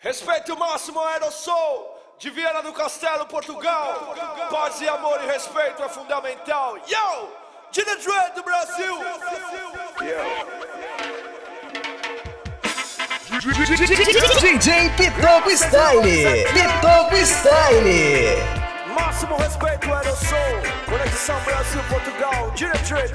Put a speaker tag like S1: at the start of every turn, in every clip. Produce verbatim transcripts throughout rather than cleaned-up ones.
S1: Respeito máximo aerossol de Viana do Castelo, Portugal. Paz e amor e respeito é fundamental. Yo! Gina Dread do Brasil.
S2: D J Pitoko Style. Pitoko Style.
S1: Máximo respeito aerossol. Conexão Brasil-Portugal. Gina Dread.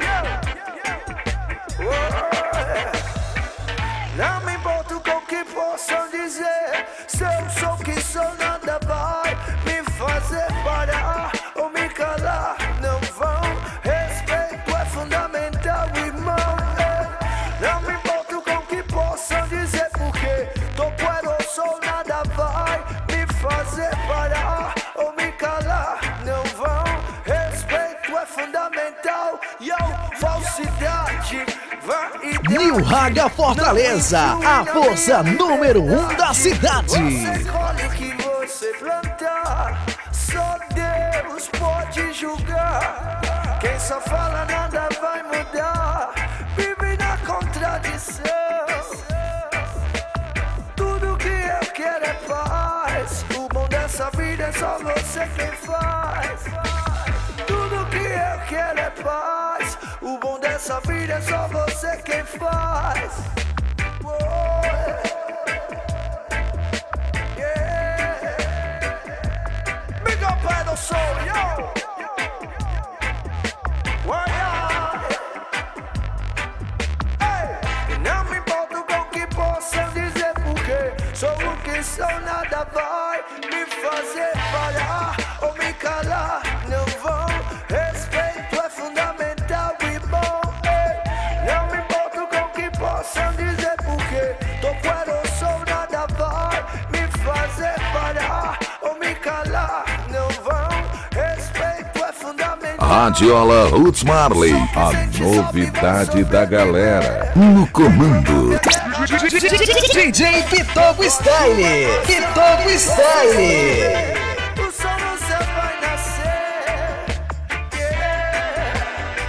S3: Não me importo com o que possam dizer. Se eu sou que sou, nada vai me fazer parar ou me calar. Não vão, respeito é fundamental, irmão. Não me importo com o que possam dizer, porque toco aerossol, nada vai me fazer parar ou me calar. Não vão, respeito é fundamental. Yo, falsidade.
S2: New Raga Fortaleza, a força número um da cidade.
S3: Você colhe o que você plantar, só Deus pode julgar. Quem só fala nada vai mudar, vive na contradição. Tudo que eu quero é paz, o bom dessa vida é só você quem faz. Tudo que eu quero é paz, o bom dessa vida é só você quem faz. Oh, yeah. Big up aerossol, yo. Why, hey. E não me importo com o que possam dizer, porque sou o que sou, nada vai me fazer parar ou me calar. Não vão, respeito é fundamental e bom. Ei. Não me importo com o que possam dizer, porque toco aerossol, nada vai me fazer parar ou me calar. Não vão, respeito é fundamental.
S4: Radiola Roots Marley, a novidade da galera. No comando.
S2: D J Pitoko Style. Pitoko Style.
S3: O sol no céu vai nascer. Yeah.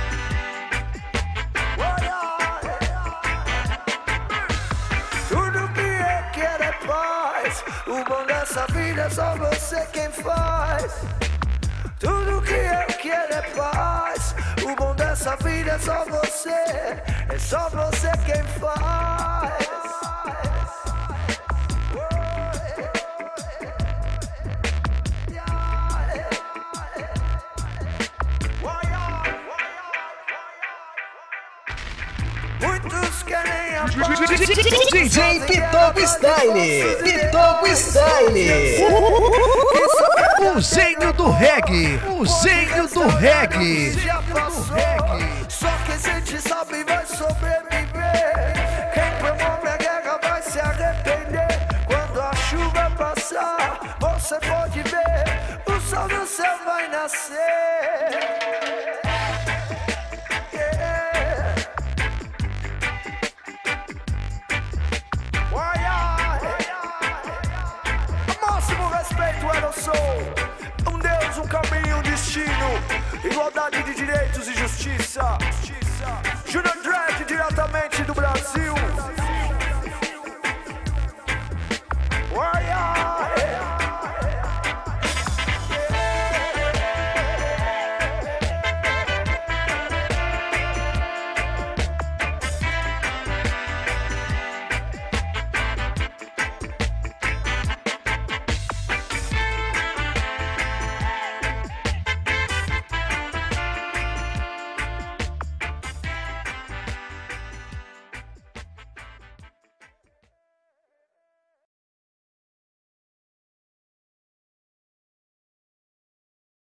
S3: Tudo que eu quero é paz, o bom dessa vida é só você quem faz. Tudo que eu quero é paz, o bom dessa vida é só você, é só você quem faz. Muitos querem a paz.
S2: D J Pitoko Style. Pitoko Style. O gênio do reggae. O gênio do reggae.
S3: Já passou, só quem sente sabe vai sobreviver. Quem promove a guerra vai se arrepender. Quando a chuva passar, você pode ver, o sol no céu vai nascer. Máximo respeito aerossol. Um Deus, um caminho, um destino, igualdade de direitos e justiça. Júnior Dredd diretamente do Brasil.